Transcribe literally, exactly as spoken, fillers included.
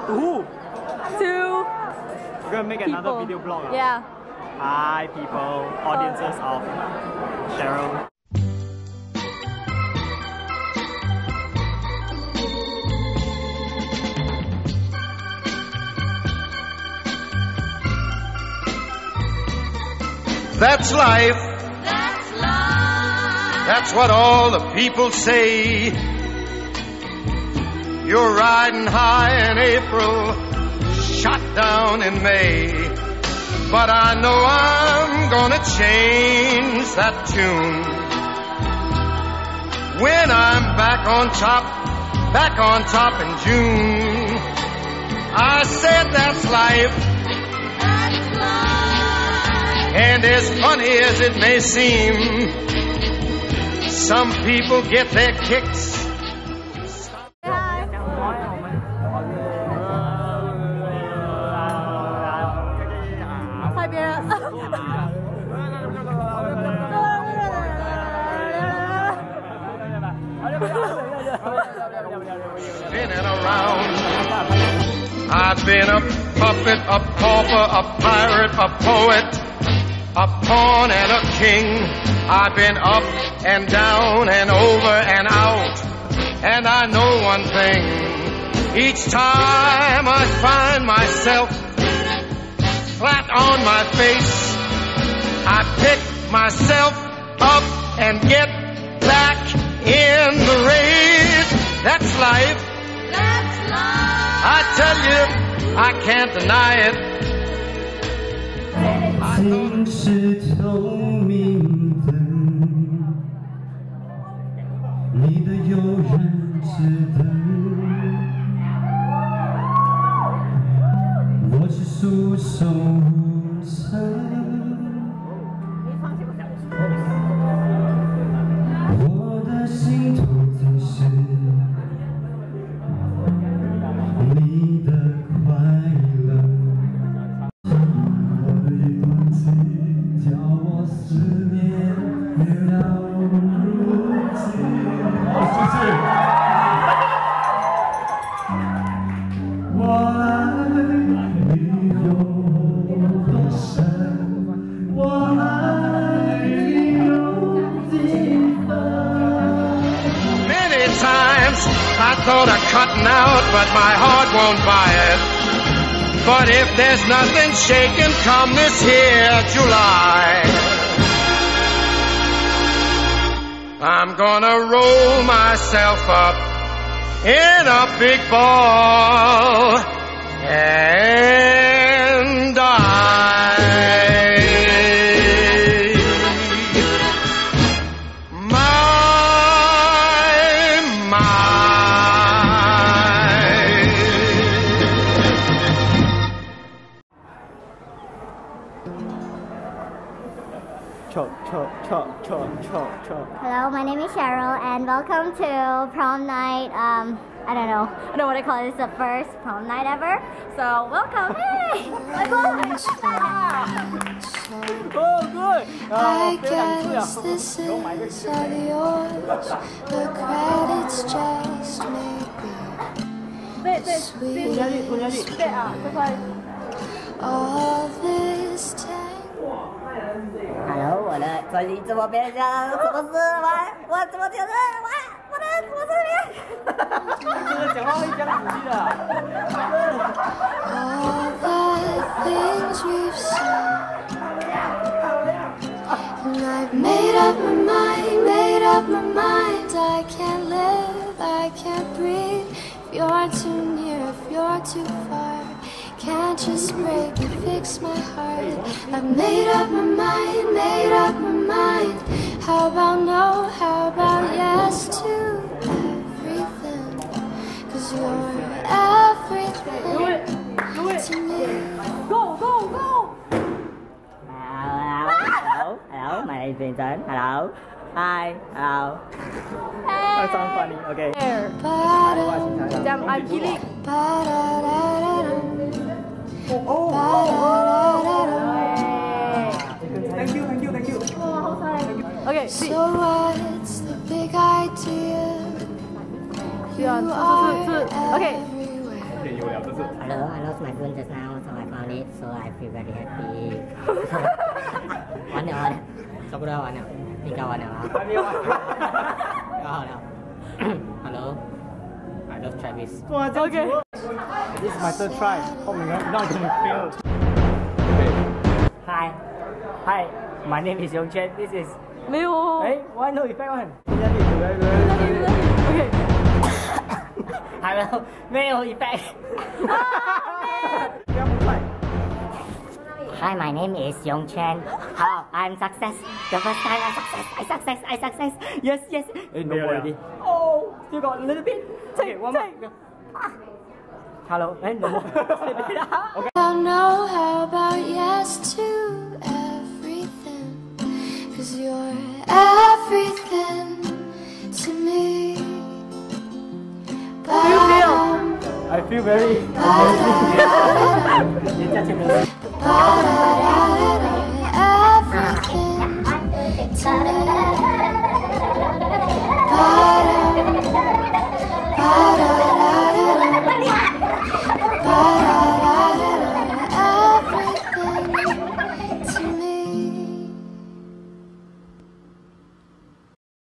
To who? To We're gonna make people. another video blog. Yeah. Hi people, audiences of Cheryl. That's life. That's life. That's what all the people say. You're riding high in April, shot down in May. But I know I'm gonna change that tune. When I'm back on top, back on top in June. I said that's life. That's life. And as funny as it may seem, some people get their kicks. Spinning around. I've been a puppet, a pauper, a pirate, a poet, a pawn and a king. I've been up and down and over and out. And I know one thing. Each time I find myself flat on my face, I pick myself up and get back in the race. That's life. That's life. I tell you, I can't deny it. 心是透明的，你的有人知道，我是束手无策。我的心头总是你的快乐。 叫我思念越到如今，谢谢。我爱你有多深，我爱你有几分。 Many times I thought of cutting out, but my heart won't buy it. But if there's nothing shaking come this here July, I'm gonna roll myself up in a big ball and die. Hello, my name is Cheryl, and welcome to prom night. Um, I don't know, I don't know what I call it. It's the first prom night ever. So welcome. Hey, my God. Oh, good. I guess this is all yours. The credits just maybe. All this time. Hello， 我的专辑直播变成什么事吗？我怎么觉得我我的我这边？ 这个讲话会这样子的。 All the things we've seen. And I've made up my mind, made up my mind. I can't live, I can't breathe. If you're too near, if you're too far. Can't just break and fix my heart. I've made up my mind, made up my mind. How about no, how about yes to everything? Cause you're everything to me. Go, go, go. Hello, hello, hello. My name is Vincent. Hello. Hi. Hello. That sounds funny. Okay. Damn, I'm killing. Oh, oh, oh, thank you, thank you, thank you. Okay, see. So what's the big idea? You Yeah, are okay. everywhere. 点油了，这是。 Hello, I lost my phone just now, so I found it, so I feel very happy. 完了完了，差不多完了，应该完了啊。 还没有完。 要好了。Hello, I love Travis. 哇，这 OK。This is my third try. 后面呢，not gonna fail. Hi, hi, my name is Yong Chen. This is. 没有。 哎 ，why no effect one？人家你对对对。 OK。 Hello, 没有 effect. 不要不快。 Hi, my name is Yong Chen. How I'm success. The first time I success, I success, I success. Yes, yes. Hey, no already. Oh, still got a little bit. Okay, one more. Hello, hey, no more. Okay. I'll know how about yes to everything. Cause you're everything to me. How do you feel? I feel very. Ba-da-da-da-da.